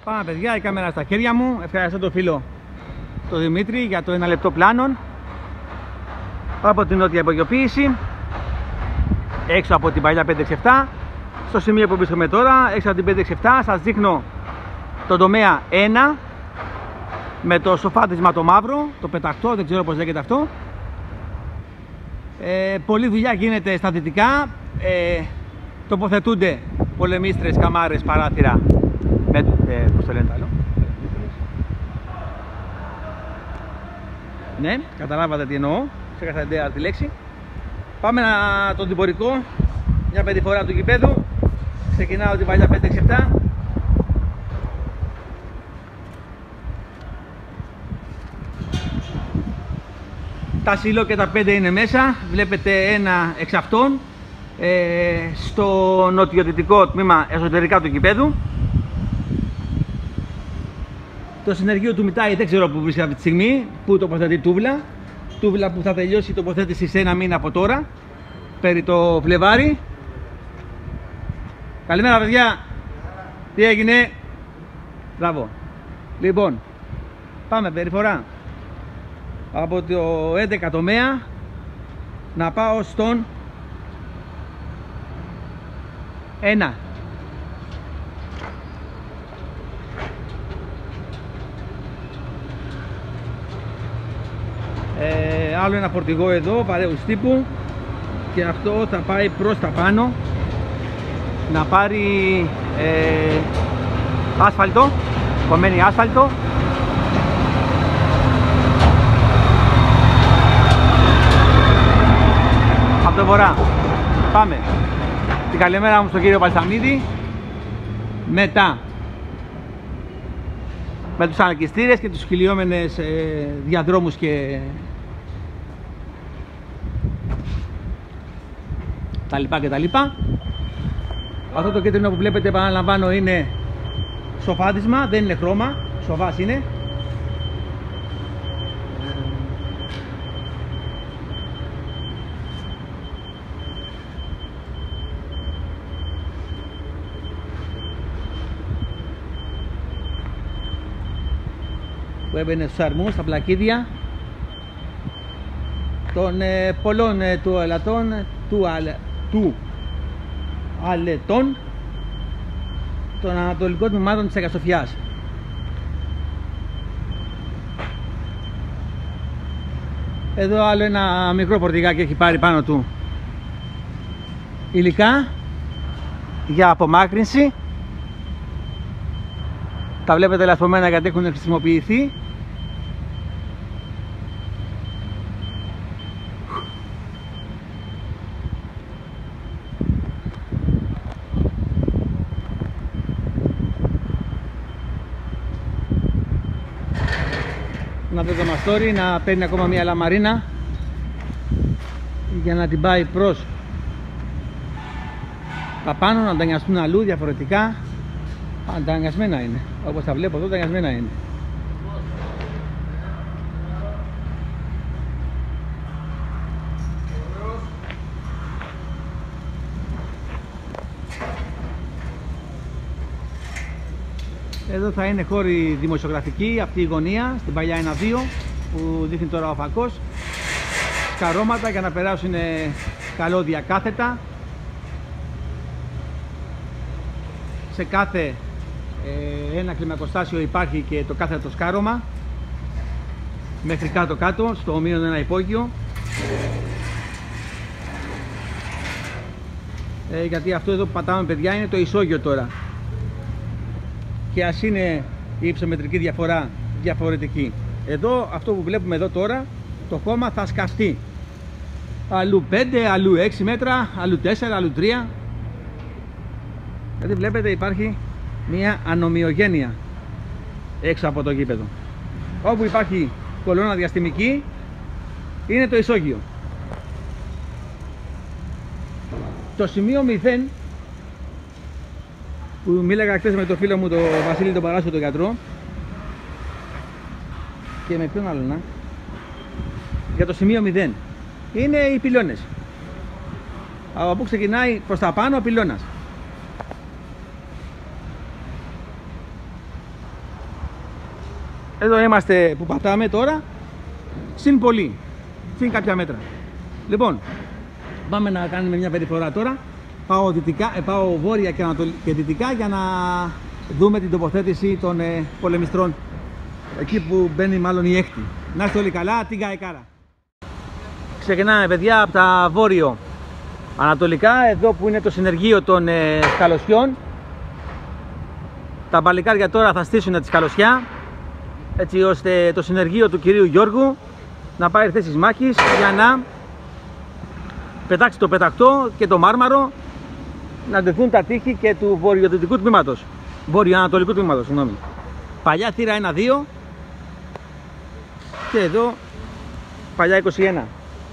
Πάμε παιδιά, η κάμερα στα χέρια μου. Ευχαριστώ τον φίλο τον Δημήτρη για το 1 λεπτό πλάνων από την νότια υπογειοποίηση έξω από την παλιά 567. Στο σημείο που βρίσκομαι τώρα, έξω από την 567, σας δείχνω τον τομέα 1 με το σοφάτισμα το μαύρο, το πεταχτό, δεν ξέρω πως λέγεται αυτό. Πολλή δουλειά γίνεται στα δυτικά, τοποθετούνται πολεμίστρες, καμάρες, παράθυρα με, πώς το λένε το άλλο. Ναι, καταλάβατε τι εννοώ, ξέχασα τη λέξη. Πάμε τον διπορικό, μια περιφορά του γηπέδου. Ξεκινάω την παλιά 567. Τα σιλό και τα 5 είναι μέσα. Βλέπετε ένα εξ αυτών στο νοτιοδυτικό τμήμα εσωτερικά του γηπέδου. Το συνεργείο του Μητάη δεν ξέρω που βρίσκεται αυτή τη στιγμή, που τοποθετεί τούβλα. Τούβλα που θα τελειώσει η τοποθέτηση σε 1 μήνα από τώρα, περί το Φλεβάρι. Καλημέρα παιδιά, τι έγινε? Μπράβο. Λοιπόν, πάμε περιφορά από το 11 τομέα να πάω στον 1. Άλλο ένα φορτηγό εδώ, παρέους τύπου, και αυτό θα πάει προς τα πάνω να πάρει άσφαλτο, κομμένη άσφαλτο. Από το βορρά. Πάμε. Την καλημέρα μου στον κύριο Παλσαμίδη. Μετά με τους ανακιστήρες και τους χιλιόμενες διαδρόμους και τα λοιπά και τα λοιπά. Αυτό το κίτρινο που βλέπετε, επαναλαμβάνω, είναι σοφάτισμα, δεν είναι χρώμα, σοφάς είναι. Που έμπαινε στους αρμούς, στα πλακίδια των πολλών τουαλετών, αλετών των ανατολικών τμήματων της Αγίας Σοφιάς. Εδώ άλλο ένα μικρό πορτιγάκι έχει πάρει πάνω του υλικά για απομάκρυνση. Τα βλέπετε λασπωμένα γιατί έχουν χρησιμοποιηθεί. Να δω το μαστόρι να παίρνει ακόμα μια λαμαρίνα για να την πάει προς τα πάνω, να τανιαστούν αλλού διαφορετικά. Τανιασμένα είναι, όπως τα βλέπω εδώ, τανιασμένα είναι. Εδώ θα είναι χώροι δημοσιογραφικοί, αυτή η γωνία, στην παλιά 1-2 που δείχνει τώρα ο φακός. Σκαρώματα για να περάσουν καλώδια κάθετα. Σε κάθε ένα κλιμακοστάσιο υπάρχει και το κάθετο σκάρωμα μέχρι κάτω, στο ομοίον ένα υπόγειο. Γιατί αυτό εδώ που πατάμε παιδιά είναι το ισόγειο τώρα. Και ας είναι η υψομετρική διαφορά διαφορετική. Εδώ αυτό που βλέπουμε εδώ τώρα, το χώμα θα σκαφτεί. Αλλού 5, αλλού 6 μέτρα, αλλού 4, αλλού 3. Δηλαδή βλέπετε υπάρχει μια ανομοιογένεια έξω από το γήπεδο. Όπου υπάρχει κολόνα διαστημική είναι το ισόγειο. Το σημείο 0 που μίλαγα χθες με το φίλο μου τον Βασίλη τον Παράσιο, τον γιατρό, και με ποιον άλλον, για το σημείο 0 είναι οι πυλώνες. Από πού ξεκινάει προς τα πάνω ο πυλώνας. Εδώ είμαστε που πατάμε τώρα, συν πολύ, συν κάποια μέτρα. Λοιπόν, πάμε να κάνουμε μια περιφορά τώρα. Πάω βόρεια και δυτικά για να δούμε την τοποθέτηση των πολεμιστρών. Εκεί που μπαίνει μάλλον η έκτη. Να είστε όλοι καλά, την Καϊκάρα. Ξεκινάμε παιδιά από τα βόρειο ανατολικά, εδώ που είναι το συνεργείο των σκαλωσιών. Τα μπαλικάρια τώρα θα στήσουν τη σκαλωσιά, έτσι ώστε το συνεργείο του κυρίου Γιώργου να πάρει θέσεις μάχης για να πετάξει το πετακτό και το μάρμαρο, να ντεθούν τα τείχη και του βορειοδυτικού τμήματος, βορειοανατολικού τμήματος, συγγνώμη. Παλιά θύρα 1-2 και εδώ παλιά 21.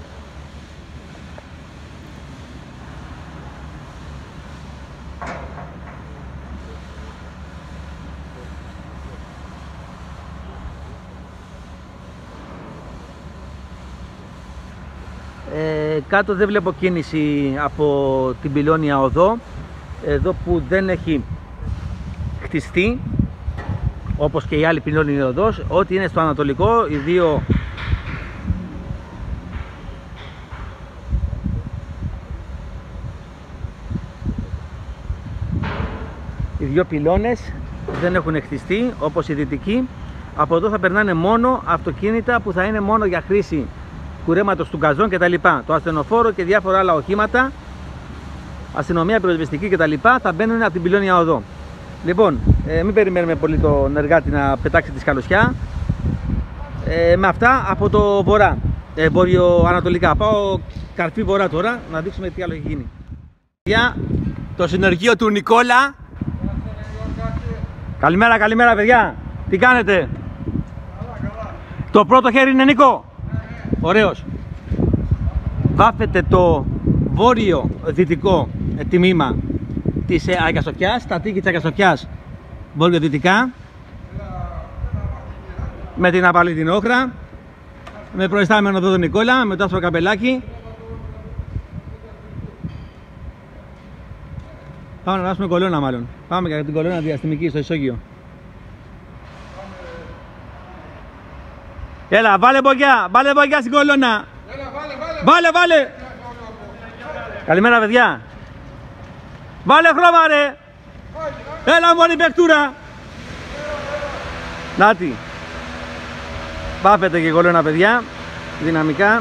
Κάτω δεν βλέπω κίνηση από την πυλώνια οδό, εδώ που δεν έχει χτιστεί όπως και η άλλη πυλώνια οδός. Ό,τι είναι στο ανατολικό, οι δύο πυλώνες δεν έχουν χτιστεί όπως οι δυτικοί. Από εδώ θα περνάνε μόνο αυτοκίνητα που θα είναι μόνο για χρήση κουρέματος του γκαζόν κτλ. Το ασθενοφόρο και διάφορα άλλα οχήματα, αστυνομία, πυροσβεστική κτλ. Θα μπαίνουν από την πυλώνια οδό. Λοιπόν, μην περιμένουμε πολύ τον εργάτη να πετάξει τη σκαλωσιά. Με αυτά από το βορρά, βορειοανατολικά. Πάω καρφί βορρά τώρα, να δείξουμε τι άλλο έχει γίνει. Για το συνεργείο του Νικόλα. Καλημέρα, καλημέρα παιδιά. Τι κάνετε? Καλά. Το πρώτο χέρι είναι Νίκο. Ωραίος. Βάφεται το βόρειο-δυτικό τμήμα της Αγιασοφιάς, τα τείχη της Αγιασοφιάς βορειοδυτικά, με την απαλή την όχρα, με προϊστάμενο εδώ τον Νικόλα, με το άσπρο καπελάκι. Πάμε να βάσουμε κολόνα μάλλον. Πάμε για την κολόνα διαστημική στο ισόγειο. Έλα, βάλε μπογιά στην κολόνα. Έλα, βάλε. Καλημέρα παιδιά. Βάλε χρώμα ρε. Έλα μόνη παιχτούρα. Νάτι. Βάφεται και η κολόνα παιδιά, δυναμικά.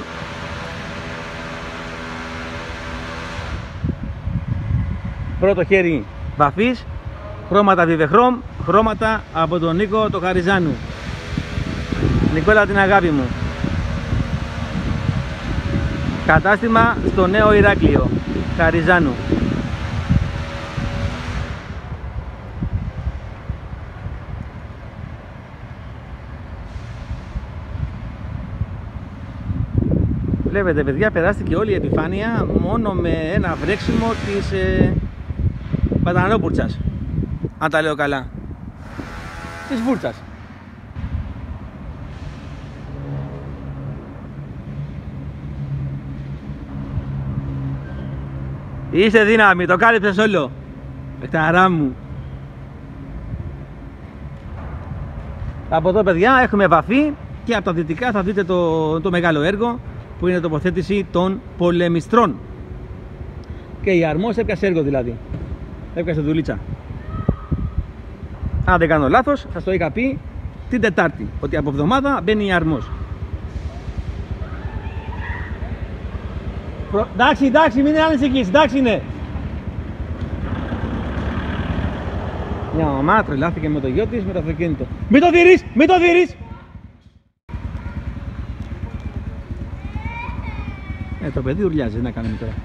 Πρώτο χέρι βαφής, χρώματα βιβεχρόμ, χρώματα από τον Νίκο το Χαριζάνου. Νικόλα την αγάπη μου. Κατάστημα στο Νέο Ηράκλειο, Χαριζάνου. Βλέπετε παιδιά, περάστηκε όλη η επιφάνεια μόνο με ένα βρέξιμο της Πατανόπουρτσας, αν τα λέω καλά, της Βούρτσας. Είσαι δύναμη, το κάλυψες όλο, παιχταρά μου. Από εδώ παιδιά έχουμε βαφή και από τα δυτικά θα δείτε το μεγάλο έργο που είναι τοποθέτηση των πολεμιστρών. Και η αρμός έπιασε έργο δηλαδή, έπιασε δουλίτσα. Αν δεν κάνω λάθος, σας το είχα πει την Τετάρτη, ότι από εβδομάδα μπαίνει η αρμός. Εντάξει, μην είναι ανησυχείς, εντάξει είναι. Μια μαμά τρελάθηκε με το γιο της, με το αυτοκίνητο. Μην το δείρεις! Το παιδί ουρλιάζει, να κάνουμε τώρα.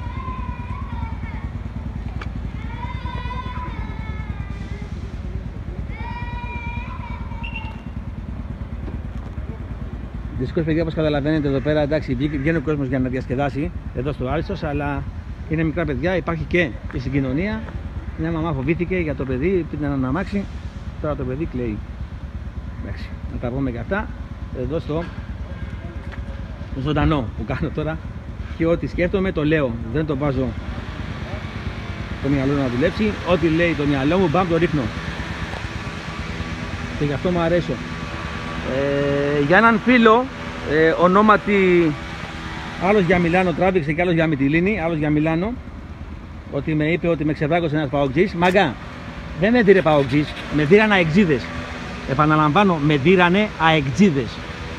Δυστυχώς παιδιά, όπως καταλαβαίνετε εδώ πέρα, εντάξει, βγαίνει ο κόσμος για να διασκεδάσει εδώ στο Άλυσσος, αλλά είναι μικρά παιδιά, υπάρχει και η συγκοινωνία. Μια μαμά φοβήθηκε για το παιδί, πήγε να αναμάξει, τώρα το παιδί κλαίει. Εντάξει, να τα πούμε και αυτά εδώ στο ζωντανό που κάνω τώρα, και ό,τι σκέφτομαι το λέω, δεν το βάζω το μυαλό να δουλέψει. Ό,τι λέει το μυαλό μου, μπαμ, το ρίχνω, και γι' αυτό μου αρέσω. Για έναν φίλο, ονόματι άλλος για Μιλάνο τράβηξε και άλλος για Μυτιλήνη, άλλος για Μιλάνο, ότι με είπε ότι με ξεβράκωσε ένας παοκτζής. Μαγκά, δεν με δίρε παοκτζής, με δίρανε αεξίδες. Επαναλαμβάνω, με δίρανε αεξίδες.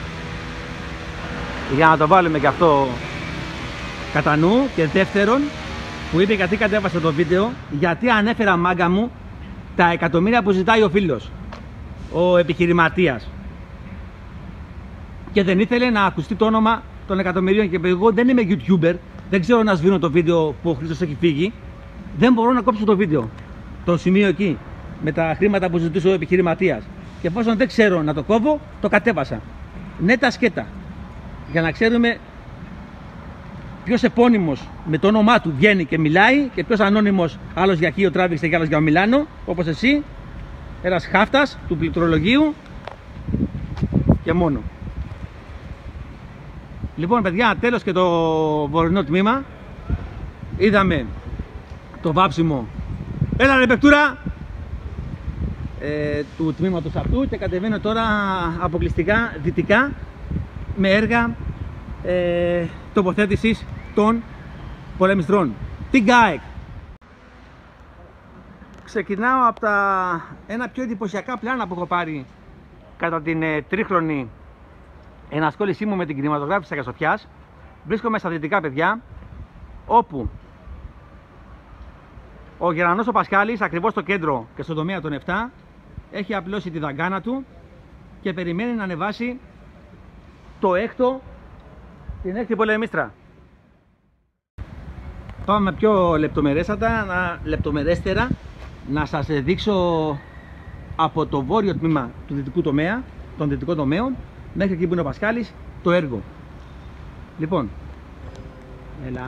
Για να το βάλουμε και αυτό κατά νου. Και δεύτερον, που είπε γιατί κατέβασα το βίντεο, γιατί ανέφερα, μάγκα μου, τα εκατομμύρια που ζητάει ο φίλος, ο επιχειρηματίας, και δεν ήθελε να ακουστεί το όνομα των εκατομμυρίων. Και εγώ δεν είμαι YouTuber, δεν ξέρω να σβήνω το βίντεο που ο Χρήστος έχει φύγει, δεν μπορώ να κόψω το βίντεο, το σημείο εκεί, με τα χρήματα που ζητούσε ο επιχειρηματίας. Και εφόσον δεν ξέρω να το κόβω, το κατέβασα. Ναι, τα σκέτα. Για να ξέρουμε ποιος επώνυμος με το όνομά του βγαίνει και μιλάει και ποιος ανώνυμος, άλλος για Χίο τράβηξε και άλλος για Μιλάνο, όπως εσύ, ένας χάφτας του πληκτρολογίου και μόνο. Λοιπόν, παιδιά, τέλος και το βορεινό τμήμα. Είδαμε το βάψιμο, έλα ρε παικτούρα, του τμήματος αυτού, και κατεβαίνω τώρα αποκλειστικά δυτικά με έργα τοποθέτησης των πολεμιστρών. Τι γκάεκ. Ξεκινάω από ένα πιο εντυπωσιακά πλάνα που έχω πάρει κατά την τρίχρονη ενασχόλησή μου με την κινηματογράφηση της Αγιασοφιάς. Βρίσκομαι στα δυτικά, παιδιά, όπου ο Γερανός ο Πασχάλης, ακριβώς στο κέντρο και στον τομέα των 7, έχει απλώσει τη δαγκάνα του και περιμένει να ανεβάσει την έκτη πολεμίστρα. Πάμε πιο λεπτομερέστερα να σας δείξω από το βόρειο τμήμα του δυτικού τομέα, των δυτικών τομέων, μέχρι εκεί που είναι ο Πασχάλης, το έργο. Λοιπόν, έλα.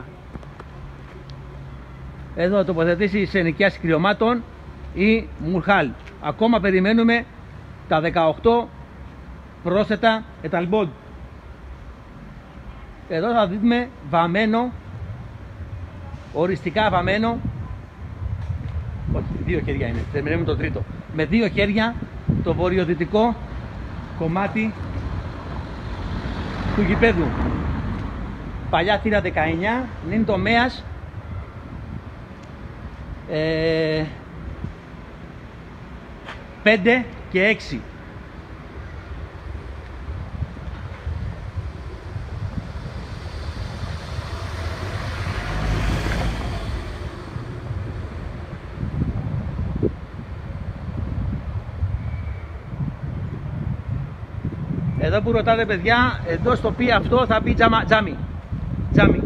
Εδώ τοποθετήσεις ενοικιάσεις κρυωμάτων ή Μουρχάλ. Ακόμα περιμένουμε τα 18 πρόσθετα εταλμπόντ. Εδώ θα δούμε βαμμένο, οριστικά βαμμένο, όχι, 2 χέρια είναι, περιμένουμε το τρίτο, με 2 χέρια το βορειοδυτικό κομμάτι του γηπέδου. Παλιά θύρα 19, νυν τομέας 5 και 6. Εδώ που ρωτάτε, παιδιά, εδώ στο πει αυτό θα πει τζάμι. Τζάμι.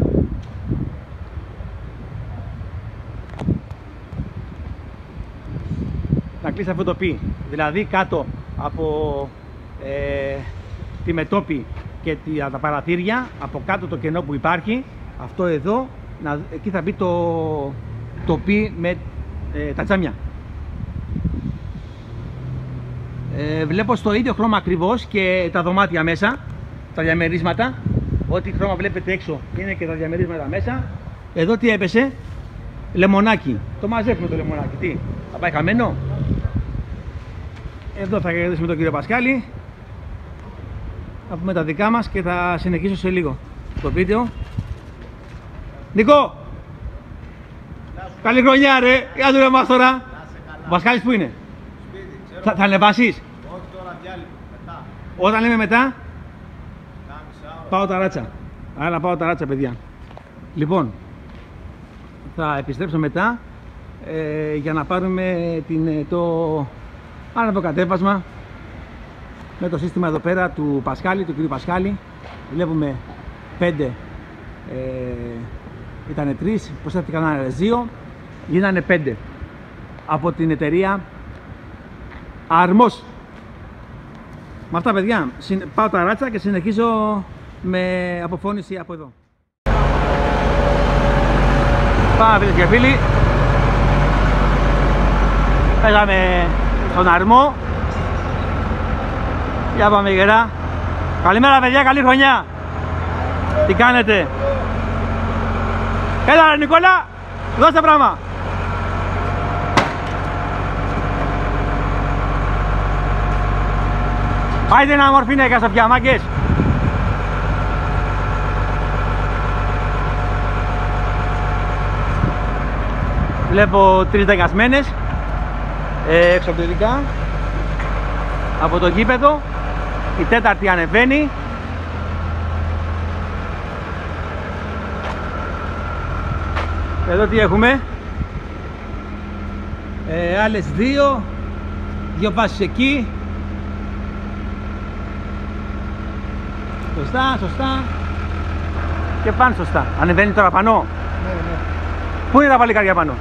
Να κλείσει αυτό το πει. Δηλαδή κάτω από τη μετόπη και τα παραθύρια, από κάτω το κενό που υπάρχει, αυτό εδώ, εκεί θα μπει το πει με τα τζάμια. Βλέπω στο ίδιο χρώμα ακριβώς και τα δωμάτια μέσα, τα διαμερίσματα. Ό,τι χρώμα βλέπετε έξω είναι και τα διαμερίσματα μέσα. Εδώ τι έπεσε? Λεμονάκι. Το μαζεύουμε το λεμονάκι. Τι, θα πάει χαμένο? Εδώ θα κερδίσουμε τον κύριο Πασχάλη. Θα πούμε τα δικά μας και θα συνεχίσω σε λίγο το βίντεο. Νικό! Καλή χρονιά ρε! Για δουλεύω μας τώρα! Ο Πασχάλης που είναι? Θα ανεβάσεις? Όχι τώρα, διάλειμμα, μετά. Όταν λέμε μετά, πάω τα ράτσα. Άρα πάω τα ράτσα, παιδιά. Λοιπόν, θα επιστρέψω μετά για να πάρουμε το άνοδο κατέβασμα με το σύστημα εδώ πέρα του Πασχάλη, του κ. Πασχάλη. Βλέπουμε 5, ήτανε 3, προσθέθηκαν άλλες 2, γίνανε 5 από την εταιρεία Αρμός. Με αυτά, παιδιά, πάω τα ράτσα και συνεχίζω με αποφώνηση από εδώ. Πάμε, φίλες και φίλοι. Πέσαμε στον Αρμό. Για πάμε, γερά. Καλημέρα, παιδιά, καλή χρονιά. Τι κάνετε? Έλα ρε Νικόλα, δώστε πράγμα. Άιντε να μορφή νέκα Σοφιά, μάγκες. Βλέπω 3 δεκασμένες έξω από το ειδικά από το γήπεδο. Η τέταρτη ανεβαίνει. Εδώ τι έχουμε, άλλες δύο βάσεις εκεί. Σωστά και πάνε σωστά. Ανεβαίνει τώρα πάνω. Ναι. Πού είναι τα παλικάρια πάνω?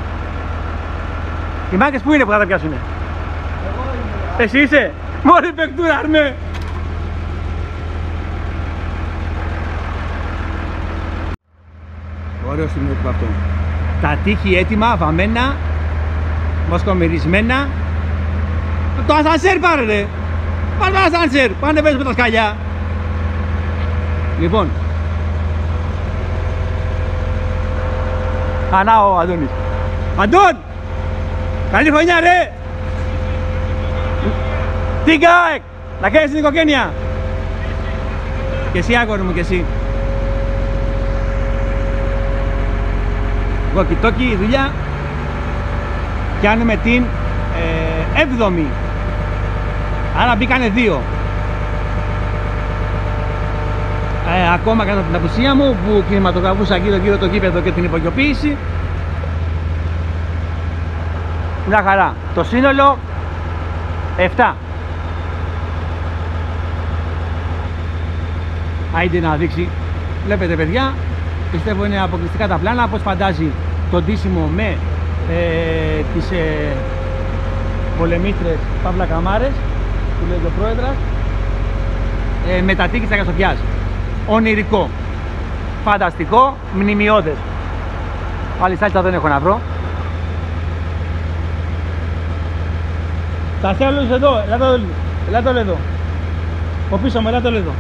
Οι μάγκες πού είναι που θα τα πιάσουνε? Εγώ είμαι. Εσύ είσαι? Μόλι παικτούρα αρμέ. Ωραίο σημείο του αυτό. Τα τείχη έτοιμα, βαμμένα, μοσκομυρισμένα. Το ασανσέρ πάρε ρε. Πάρε το ασανσέρ, πάνε πες με τα σκαλιά. Λοιπόν, ανά ο Αντώνης. Αντών! Καλή χρονιά ρε! Τι ΚΑΕΚ! Να κάνεις την οικογένεια! Και εσύ άγορι μου και εσύ. Γοκιτόκι η δουλειά. Πιάνουμε την 7η. Άρα μπήκανε 2. Ακόμα κατά την απουσία μου που κινηματογραφούσα γύρω το γήπεδο και την υπογειοποίηση. Μια χαρά. Το σύνολο 7. Άιντε να δείξει. Βλέπετε παιδιά, πιστεύω είναι αποκλειστικά τα πλάνα, πως φαντάζει το ντύσιμο με τις πολεμίστρες παύλα καμάρες που λέει ο πρόεδρας, με τα τείχη της Αγίας Σοφιάς. Ονειρικό, φανταστικό, μνημειώδες. Άλλη σάλτσα δεν έχω να βρω. Τα θέλω όλους εδώ, ελάτε όλοι εδώ. Από πίσω μου, ελάτε όλοι εδώ.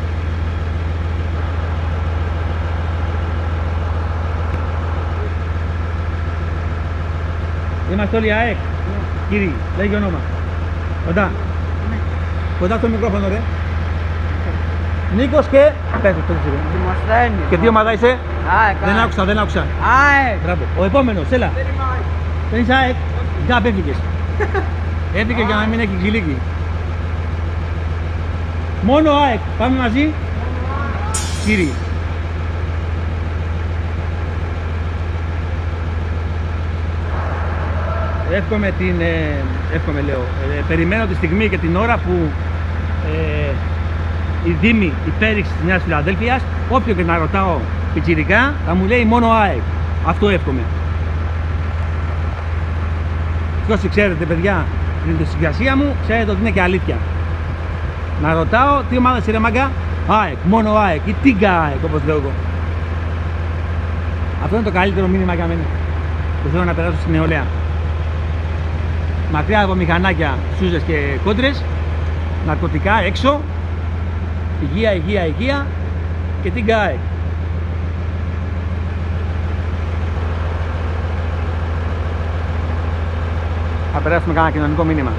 Είμαστε όλοι ΑΕΚ. Κύριε, λέγει όνομα. Κοντά. Κοντά στο μικρόφωνο ρε. Νίκος και... Πες το Δημοσθένη. Και τι ομάδα είσαι? ΑΕΚ. Δεν άκουσα. ΑΕΚ. Μπράβο. Ο επόμενος, έλα. Δεν είσαι ΑΕΚ. Κάπου έφυγες. Έφυγε για να μην έχει ξυλίκι. Μόνο ΑΕΚ. Πάμε μαζί. Κύριε. Περιμένω τη στιγμή και την ώρα που η Δήμη υπέριξη της Νέας Φιλαδέλφειας, όποιο και να ρωτάω πιτσιρικά, θα μου λέει μόνο ΑΕΚ. Αυτό εύχομαι. Και όσοι ξέρετε παιδιά την συγκρασία μου, ξέρετε ότι είναι και αλήθεια. Να ρωτάω τι ομάδα είσαι ρε μάγκα? ΑΕΚ, μόνο ΑΕΚ ή τίγκα ΑΕΚ όπως λέω εγώ. Αυτό είναι το καλύτερο μήνυμα για μένα που θέλω να περάσω στην νεολαία. Μακριά από μηχανάκια, σούζες και κόντρες, ναρκωτικά έξω, υγεία και την ΚΑΕ. Θα περάσουμε κανένα κοινωνικό μήνυμα.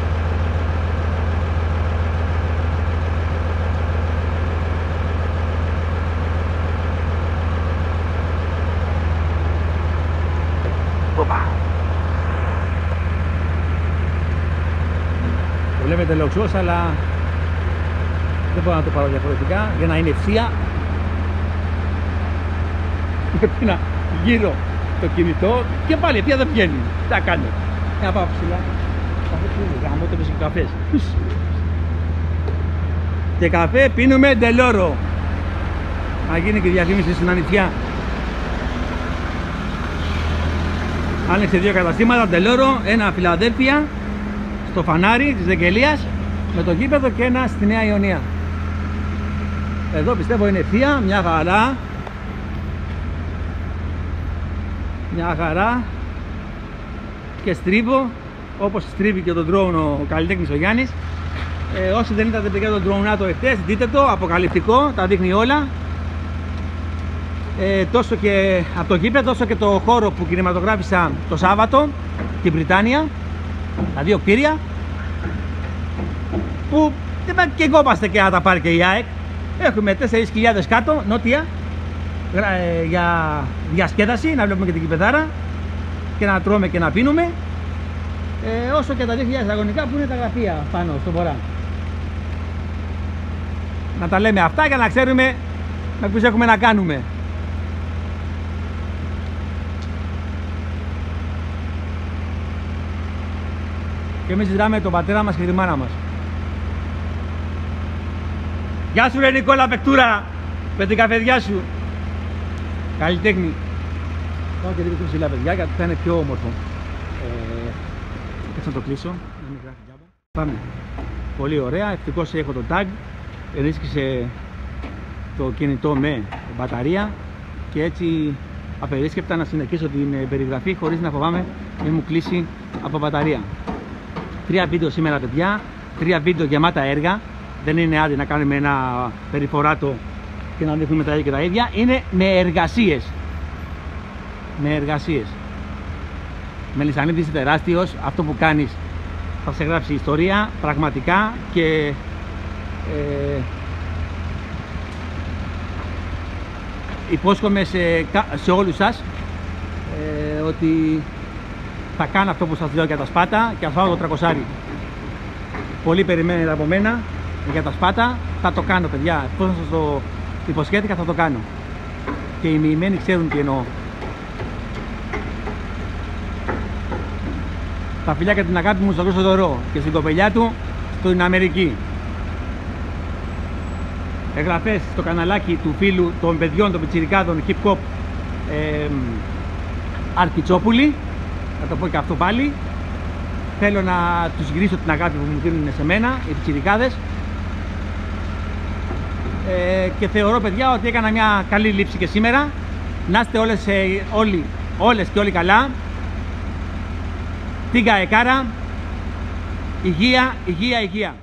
Το βλέπετε λοξός, αλλά δεν μπορώ να το πάρω διαφορετικά για να είναι ευθεία. Πρέπει να γύρω το κινητό και πάλι ευθεία δεν βγαίνει. Τι θα κάνω? Να πάω ψηλά. Καφέ πίνουμε, γαμώ το πίσω καφές. Και καφέ πίνουμε Ντελόρο. Να γίνει και διαφήμιση στην Ανιτσιά. Άνοιξε 2 καταστήματα, Ντελόρο, ένα Φιλαδέλφια στο φανάρι της Δεκελίας με το γήπεδο και ένα στη Νέα Ιωνία. Εδώ πιστεύω είναι ευθεία, μια χαρά. Μια χαρά. Και στρίβω, όπως στρίβει και τον drone ο καλλιτέχνης ο Γιάννης. Όσοι δεν είδατε παιδιά τον drone εχθές, δείτε το, αποκαλυπτικό, τα δείχνει όλα. Τόσο και από το γήπεδο, όσο και το χώρο που κινηματογράφησα το Σάββατο, την Βρυτάνια, τα 2 κτίρια, που πράγματα και κόπαστε και να τα πάρει και η ΑΕΚ. Έχουμε 4.000 κάτω, νότια, για διασκέδαση, να βλέπουμε και την κηπεδάρα και να τρώμε και να πίνουμε. Όσο και τα 2.000 αγωνικά που είναι τα γραφεία πάνω στο βορρά. Να τα λέμε αυτά για να ξέρουμε με ποιους έχουμε να κάνουμε. Και εμείς ζητάμε τον πατέρα μας και τη μάνα μας. Γεια σου ρε Νικόλα Πεκτούρα, με την καφεδιά σου. Καλή τέχνη. Πάω και λίγο πιο ψηλά παιδιά, γιατί θα είναι πιο όμορφο. Κάτσε να το κλείσω, να μην γράφει τζάμπα. Πάμε. Πολύ ωραία, ευτυχώς έχω το tag. Ενίσχυσε το κινητό με μπαταρία και έτσι απερίσκεπτα να συνεχίσω την περιγραφή χωρίς να φοβάμαι μην μου κλείσει από μπαταρία. 3 βίντεο σήμερα παιδιά, 3 βίντεο γεμάτα έργα. Δεν είναι άντε να κάνουμε ένα περιφοράτο και να δείχνουμε τα ίδια και τα ίδια. Είναι με εργασίες. Με εργασίες. Μελισσανίδης τεράστιος, αυτό που κάνεις θα σε γράψει ιστορία πραγματικά και υπόσχομαι σε όλους σας ότι θα κάνω αυτό που σας λέω για τα Σπάτα και θα φάω το 300. Πολύ περιμένετε από μένα για τα Σπάτα, θα το κάνω παιδιά, πώς σας το υποσχέθηκα θα το κάνω και οι μοιημένοι ξέρουν τι εννοώ. Τα φιλιά και την αγάπη μου στον Χρήστο Δωρό και στην κοπελιά του στην Αμερική. Εγγραφές στο καναλάκι του φίλου των παιδιών των πιτσιρικάδων Hip Hop Αρκιτσόπουλη, θα το πω και αυτό πάλι. Θέλω να τους γυρίσω την αγάπη που μου δίνουν σε μένα οι πιτσιρικάδες και θεωρώ παιδιά ότι έκανα μια καλή λήψη και σήμερα. Να είστε όλες και όλοι καλά. Τίγκα εκάρα, υγεία, υγεία, υγεία.